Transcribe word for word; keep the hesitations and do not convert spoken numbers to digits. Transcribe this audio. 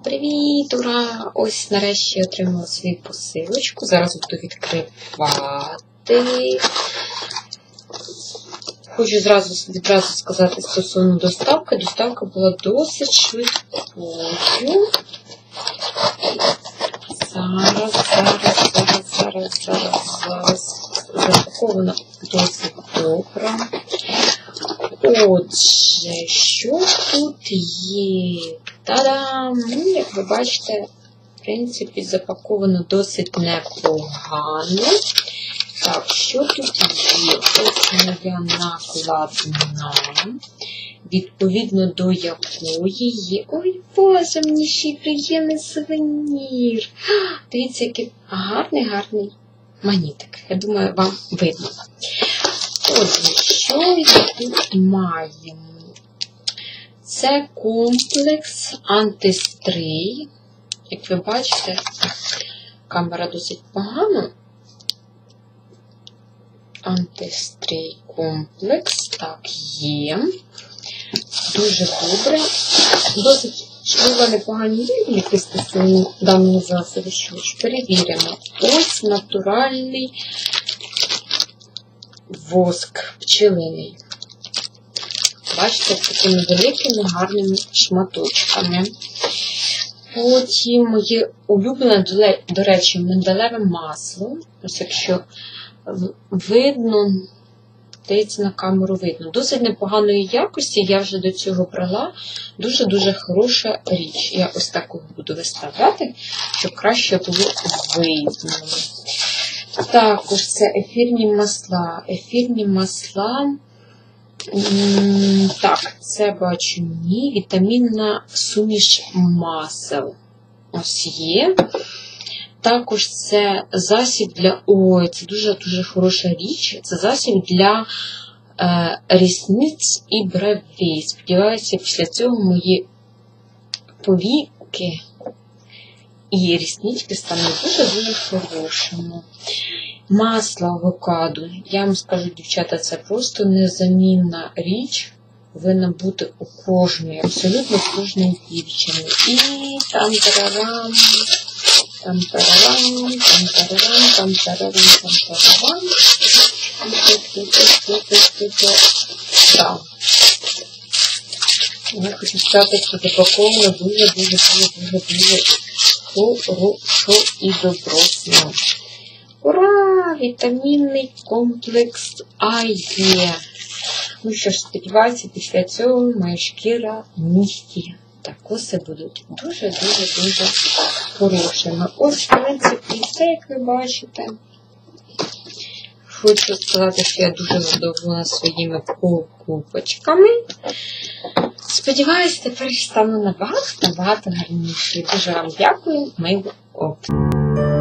Привіт, ура! Ось нарешті отримала свою посилочку. Зараз буду відкривати. Хочу зразу, відразу сказати стосовно доставки. Доставка була досить швидкою. Зараз, зараз, зараз, зараз, зараз, зараз. Запаковано досить добре. Отже, що тут є? Та-дам! Ну, як ви бачите, в принципі, запаковано досить непогано. Так, що тут є? Ось моя накладна, відповідно до якої є... Ой, Боже, мені ще й приємний сувенір. Дивіться, який гарний-гарний магнітик. Я думаю, вам видно. Отже, що ми тут маємо? Це комплекс антистрий. Як ви бачите, камера досить погана. Антистрий комплекс. Так, є. Дуже добре. Досить, можливо, непогані відгуки стосовно даного засобу. Що ж, перевіримо. Ось натуральний воск пчелиний. Бачите, з такими великими гарними шматочками. Потім моє улюблене, до речі, миндалеве масло. Ось якщо видно, здається, на камеру видно. Досить непоганої якості, я вже до цього брала. Дуже-дуже хороша річ. Я ось так буду виставляти, щоб краще було видно. Також це ефірні масла. Ефірні масла, так, це бачу ні, вітамінна суміш масел. Ось є. Також це засіб для, ой, це дуже-дуже хороша річ. Це засіб для е, рісниць і бровей. Сподіваюся, після цього мої повіки і ріснички стануть дуже-дуже хорошими. Масло авокадо. Я вам скажу, дівчата, це просто незамінна річ. Повинна бути у кожної, абсолютно кожної дівчини. І там-тарарам, там-тарарам, там-тарарам, там-тарарам, там-тарарам. Так. Я хочу сказати, що запаковано дуже-дуже-дуже-дуже хорошо і добросно. Ура! Вітамінний комплекс А є. Ну що ж, сподіваюся, після цього моя шкіра, нігті та коси будуть дуже-дуже-дуже хорошими. Ось, в принципі, все, як ви бачите. Хочу сказати, що я дуже задоволена своїми покупочками. Сподіваюся, тепер стану набагато-набагато гарнішою. Дуже вам дякую, мило око.